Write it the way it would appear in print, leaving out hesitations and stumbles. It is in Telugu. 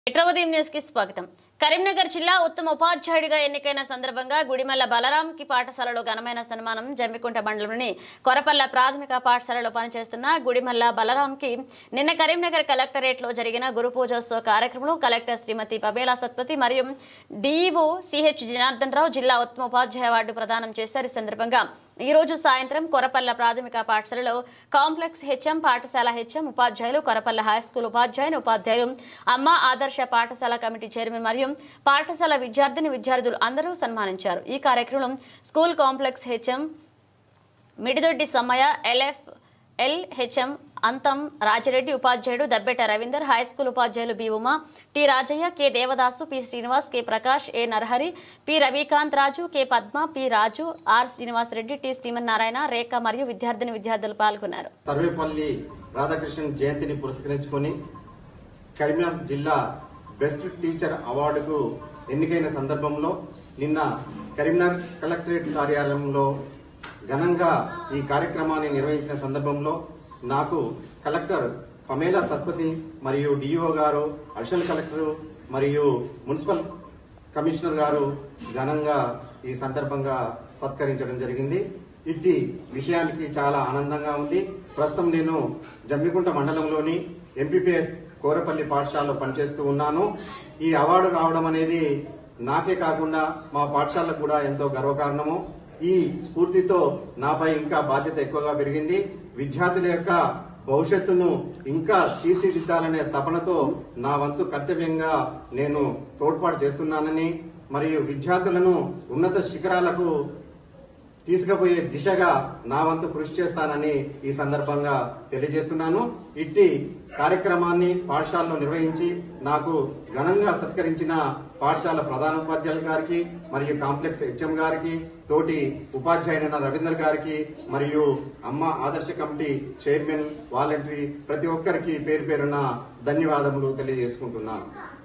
మెట్రోదయం న్యూస్ కి స్వాగతం. కరీంనగర్ జిల్లా ఉత్తమ ఉపాధ్యాయుడిగా ఎన్నికైన సందర్భంగా గుడిమల్ల బలరాం కి పాఠశాలలో ఘనమైన సన్మానం. జమ్మికుంట మండలంలోని కొరపల్ల ప్రాథమిక పాఠశాలలో పనిచేస్తున్న గుడిమల్ల బలరాం కి నిన్న కరీంనగర్ కలెక్టరేట్ లో జరిగిన గురు పూజోత్సవ కార్యక్రమంలో కలెక్టర్ శ్రీమతి పబేలా సత్పతి మరియు డిఈఓ సిహెచ్ జనార్దన్ రావు జిల్లా ఉత్తమ ఉపాధ్యాయ అవార్డు ప్రదానం చేశారు. ఈ సందర్భంగా ఈ రోజు సాయంత్రం కొరపల్ల ప్రాథమిక పాఠశాలలో కాంప్లెక్స్ హెచ్ఎం, పాఠశాల హెచ్ఎం, ఉపాధ్యాయులు, కొరపల్ల హైస్కూల్ ఉపాధ్యాయులు, అమ్మ ఆదర్శ పాఠశాల కమిటీ చైర్మన్ మరియు పాఠశాల విద్యార్థులు అందరూ సన్మానించారు. ఈ కార్యక్రమం స్కూల్ కాంప్లెక్స్ హెచ్ఎం మిడిదొడ్డి సమయ, ఎల్ హెచ్ఎం అంతం రాజిరెడ్డి, ఉపాధ్యాయుడు దబ్బెట రవీందర్, హైస్కూల్ ఉపాధ్యాయులు B Uma, T Rajaiah, K Devadasu, P Srinivas, K Prakash, A Narahari, P Ravikanth Raju, K Padma, P Raju, R Srinivas Reddy, T Srimannarayana, Rekha మరియు విద్యార్థులు పాల్గొన్నారు. సర్వేపల్లి రాధాకృష్ణన్ జయంతిని పురస్కరించుకొని కరీంనగర్ జిల్లా బెస్ట్ టీచర్ అవార్డుకు ఎన్నికైన సందర్భంలో నిన్న కరీంనగర్ కలెక్టరేట్ కార్యాలయంలో ఘనంగా ఈ కార్యక్రమాన్ని నిర్వహించిన సందర్భంలో నాకు కలెక్టర్ పమేలా సత్పతి మరియు డిఓ గారు, అడిషనల్ కలెక్టర్ మరియు మున్సిపల్ కమిషనర్ గారు ఘనంగా ఈ సందర్భంగా సత్కరించడం జరిగింది. ఇట్టి విషయానికి చాలా ఆనందంగా ఉంది. ప్రస్తుతం నేను జమ్మికుంట మండలంలోని ఎంపీపీఎస్ కోరపల్లి పాఠశాలలో పనిచేస్తూ ఉన్నాను. ఈ అవార్డు రావడం అనేది నాకే కాకుండా మా పాఠశాలకు కూడా ఎంతో గర్వకారణము. ఈ స్ఫూర్తితో నాపై ఇంకా బాధ్యత ఎక్కువగా పెరిగింది. విద్యార్థుల యొక్క భవిష్యత్తును ఇంకా తీర్చిదిద్దాలనే తపనతో నా వంతు కర్తవ్యంగా నేను తోడ్పాటు చేస్తున్నానని మరియు విద్యార్థులను ఉన్నత శిఖరాలకు తీసుకుపోయే దిశగా నా వంతు కృషి చేస్తానని ఈ సందర్భంగా తెలియజేస్తున్నాను. ఇట్టి కార్యక్రమాన్ని పాఠశాలలో నిర్వహించి నాకు ఘనంగా సత్కరించిన పాఠశాల ప్రధానోపాధ్యాయులు గారికి మరియు కాంప్లెక్స్ హెచ్ఎం గారికి, తోటి ఉపాధ్యాయుడైన రవీందర్ గారికి మరియు అమ్మ ఆదర్శ కమిటీ చైర్మన్, వాలంటరీ ప్రతి ఒక్కరికి పేరు పేరున ధన్యవాదములు తెలియజేసుకుంటున్నాను.